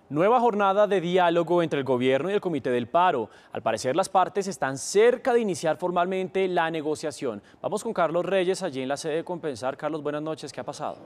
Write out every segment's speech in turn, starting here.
Nueva jornada de diálogo entre el gobierno y el Comité del Paro. Al parecer las partes están cerca de iniciar formalmente la negociación. Vamos con Carlos Reyes allí en la sede de Compensar. Carlos, buenas noches, ¿qué ha pasado?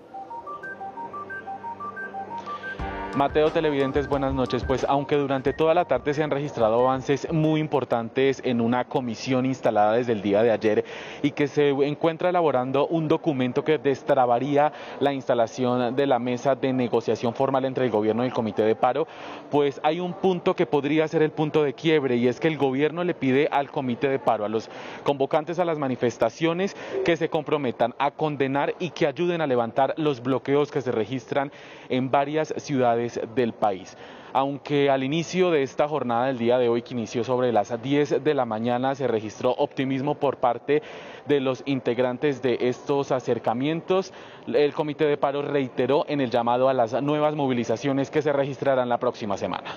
Mateo, televidentes, buenas noches. Pues aunque durante toda la tarde se han registrado avances muy importantes en una comisión instalada desde el día de ayer y que se encuentra elaborando un documento que destrabaría la instalación de la mesa de negociación formal entre el gobierno y el comité de paro, pues hay un punto que podría ser el punto de quiebre, y es que el gobierno le pide al comité de paro, a los convocantes a las manifestaciones, que se comprometan a condenar y que ayuden a levantar los bloqueos que se registran en varias ciudades del país. Aunque al inicio de esta jornada del día de hoy, que inició sobre las 10 de la mañana, se registró optimismo por parte de los integrantes de estos acercamientos, el comité de paro reiteró en el llamado a las nuevas movilizaciones que se registrarán la próxima semana.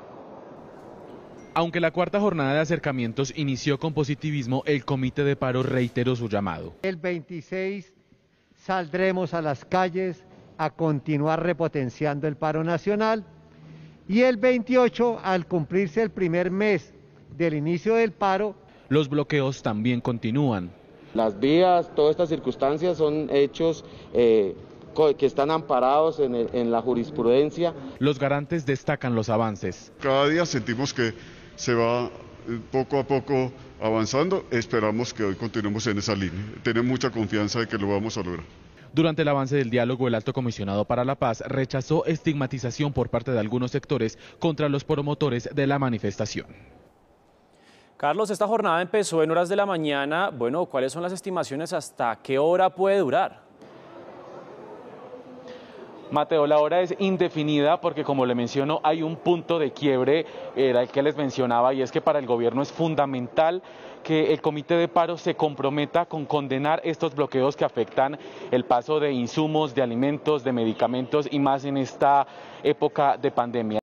Aunque la cuarta jornada de acercamientos inició con positivismo, el comité de paro reiteró su llamado. El 26 saldremos a las calles a continuar repotenciando el paro nacional, y el 28, al cumplirse el primer mes del inicio del paro, los bloqueos también continúan. Las vías, todas estas circunstancias son hechos que están amparados en la jurisprudencia. Los garantes destacan los avances. Cada día sentimos que se va poco a poco avanzando. Esperamos que hoy continuemos en esa línea. Tenemos mucha confianza de que lo vamos a lograr. Durante el avance del diálogo, el Alto Comisionado para la Paz rechazó estigmatización por parte de algunos sectores contra los promotores de la manifestación. Carlos, esta jornada empezó en horas de la mañana. Bueno, ¿cuáles son las estimaciones? ¿Hasta qué hora puede durar? Mateo, la hora es indefinida porque, como le menciono, hay un punto de quiebre, era el que les mencionaba, y es que para el gobierno es fundamental que el comité de paro se comprometa con condenar estos bloqueos que afectan el paso de insumos, de alimentos, de medicamentos, y más en esta época de pandemia.